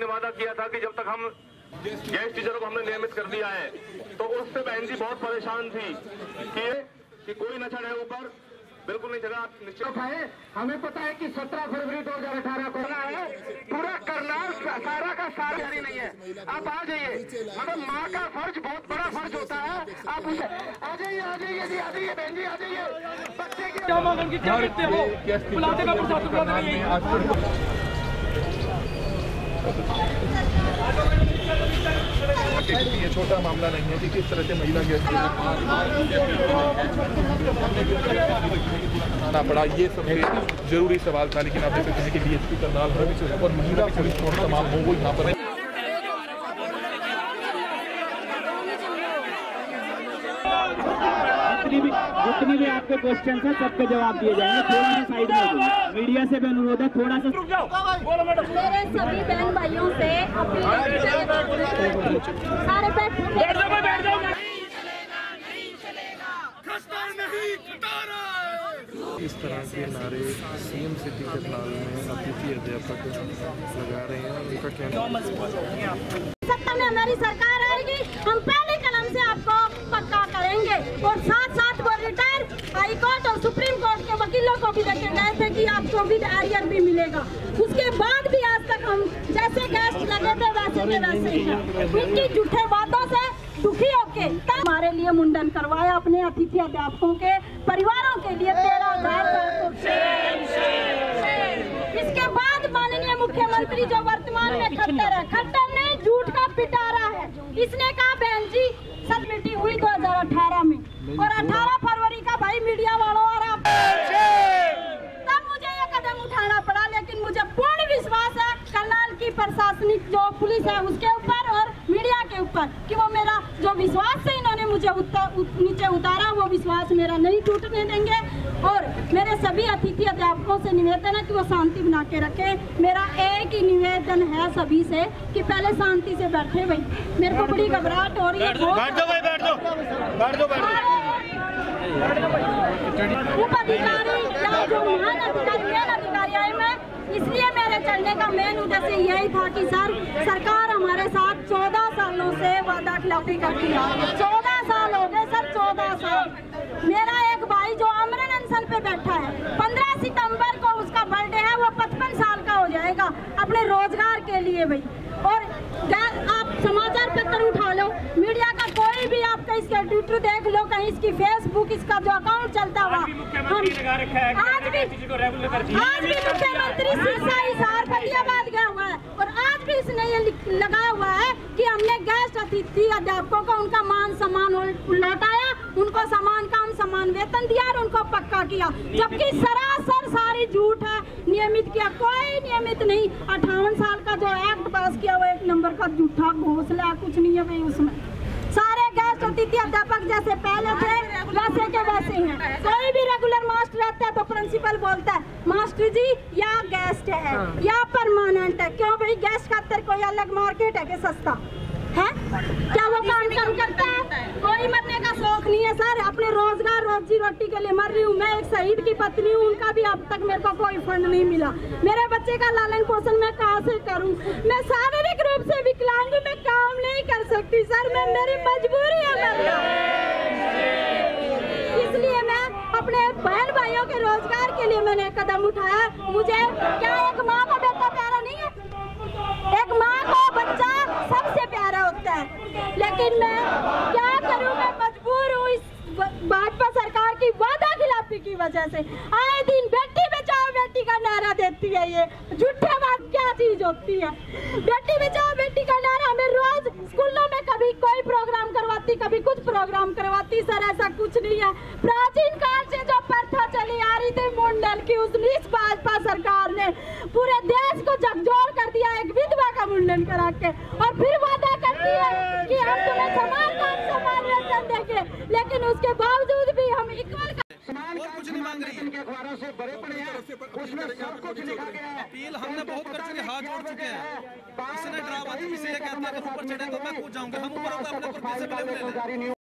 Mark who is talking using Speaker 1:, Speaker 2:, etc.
Speaker 1: ने वादा किया था कि जब तक हम गेस्ट टीचरों को हमने नियमित कर दिया है, तो उससे बहन जी बहुत परेशान थी कि कोई न चढ़े ऊपर, बिल्कुल नहीं चढ़ा। निश्चित है, हमें पता है कि 17 फरवरी 2018 को है, पूरा करनाल सारा का सारा नहीं है। आप आ जाइए, मतलब माँ का फर्ज बहुत बड़ा फर्ज होता है। आप उसे आ जाइए जी, आ जाइए बहन जी, आ जाइए। बच्चे की क्या मांग उनकी क्या लिखते हो, बुलाते का प्रशासन बुलाते नहीं। ये छोटा मामला नहीं है कि किस तरह से महिला गेस्ट आना पड़ा, ये सबसे जरूरी सवाल था। लेकिन आप देख सकते हैं कि डीएसपी करनाल और महिला पुलिस फोर्स तमाम हो वो यहाँ पर
Speaker 2: जितनी भी आपके क्वेश्चन है सबके जवाब दिए जाएंगे। थोड़ा सा साइड में मीडिया से भी अनुरोध है, थोड़ा सा रुक जाओ।
Speaker 3: मेरे सभी बहन भाइयों से सारे बैठ जाओ।
Speaker 4: इस तरह के नारे सीएम सिटी करनाल में अतिथि अध्यापक लगा रहे हैं। उनका कहना
Speaker 3: सत्ता में हमारी सरकार आएगी, हम पहले कलम से आपको पक्का करेंगे। और साथ साथ वो रिटायर हाई कोर्ट और सुप्रीम कोर्ट के वकीलों को भी देखे गए थे कि आपको विद एरियर भी मिलेगा। उसके बाद भी आज तक हम जैसे गेस्ट लगे थे वैसे के वैसे ही हैं। उनकी झूठे बातों से दुखी होके हमारे लिए मुंडन करवाया, अपने अतिथि अध्यापकों के परिवारों के लिए 13,000। इसके बाद माननीय मुख्यमंत्री जो वर्तमान में खट्टर ने झूठ का पिटारा है। इसने कहा बहन जी सच मीटिंग हुई 2018 में और 18 फरवरी का भाई मीडिया वालों और आप तब मुझे ये कदम उठाना पड़ा। लेकिन मुझे पूर्ण विश्वास है करनाल की प्रशासनिक जो पुलिस है उसके ऊपर और मीडिया के ऊपर कि वो मेरा जो विश्वास से इन्होंने मुझे नीचे उतारा वो विश्वास मेरा नहीं टूटने देंगे। और मेरे सभी अतिथि अध्यापकों से निवेदन है कि वो शांति बना के रखें। मेरा एक ही निवेदन है सभी से कि पहले शांति से बैठे भाई, मेरे को बड़ी घबराहट हो रही है। उपअधिकारी या जो महान अधिकारी मेन अधिकारी आए मैं, इसलिए मेरे चलने का मेन उद्देश्य यही था कि सरकार हमारे साथ 14 सालों से वादा खिलाफी करती है। 14 साल हो गए सर, 14 साल। मेरा एक भाई जो अमरन अनशन पे बैठा है, 15 सितंबर को उसका बर्थडे है, वो 55 साल का हो जाएगा अपने रोजगार के लिए भाई। और आप समाचार पत्र उठा लो, मीडिया का कोई भी आपका इसका ट्विटर देख लो, कहीं इसकी फेसबुक इसका जो अकाउंट चलता हुआ, आज भी मुख्यमंत्री सिरसा हिसार फतेहाबाद गया हुआ है और आज भी इसने ये लगाया हुआ है कि हमने गेस्ट अतिथि अध्यापकों को उनका मान सम्मान लौटाया, उनको समान काम समान वेतन दिया और उनको पक्का किया, जबकि सरासर सारी झूठ है। नियमित किया, कोई नियमित नहीं। 58 साल का जो एक्ट पास किया वो 1 नंबर का झूठा घोंसला, कुछ नहीं है भाई उसमें। सारे गेस्ट अतिथि अध्यापक जैसे पहले थे वैसे के वैसे हैं। कोई भी रेगुलर मास्टर रहता है तो प्रिंसिपल बोलता है मास्टर जी या गेस्ट है या परमानेंट है। क्यों भाई गेस्ट खातर कोई अलग मार्केट है कि सस्ता है? क्या वो काम कम करता है? कोई मरने का शौक नहीं है सर, अपने रोजगार रोजी रोटी के लिए मर रही हूँ। मैं एक शहीद की पत्नी हूँ, उनका भी अब तक मेरे को कोई फंड नहीं मिला। मेरे बच्चे का लालन पोषण मैं कहाँ से करूँ? मैं शारीरिक रूप से विकलांग हूँ, मैं काम नहीं कर सकती सर, मैं मेरी मजबूरी है मरना। इसलिए मैं अपने बहन भाइयों के रोजगार के लिए मैंने कदम उठाया। मुझे क्या एक माँ का बेटा प्यारा नहीं है? एक माँ को बच्चा सबसे प्यारा होता है, लेकिन मैं क्या करूं, मैं मजबूर हूँ इस भाजपा सरकार की वादा खिलाफी की वजह से। आए दिन बेटी बचाओ बेटी का नारा देती है, ये झूठे बात क्या चीज होती है? बेटी बचाओ बेटी का नारा हमें रोज स्कूलों में कभी कोई प्रोग्राम करवाती, कभी कुछ प्रोग्राम करवाती। सर ऐसा कुछ नहीं है। प्राचीन काल से जो प्रथा चली आ रही थी मुंडन की, उसने इस भाजपा सरकार ने पूरे देश को झकझोर कर दिया एक विधवा का मुंडन करा के, और फिर वादा करती है कि हम तुम्हें समान काम समान वेतन देंगे, लेकिन उसके बावजूद भी हम इक्वल
Speaker 5: और कुछ नहीं मांग रही है। अखबारों से बड़े पड़े हैं, उसमें सब कुछ लिखा गया है। अपील हमने बहुत कर चुके, हाथ जोड़ चुके हैं। इसने ड्रामा दी, इसे कहता है कि ऊपर चढ़े तो मैं कूद जाऊंगा, हम ऊपर होगा अपने ऊपर कैसे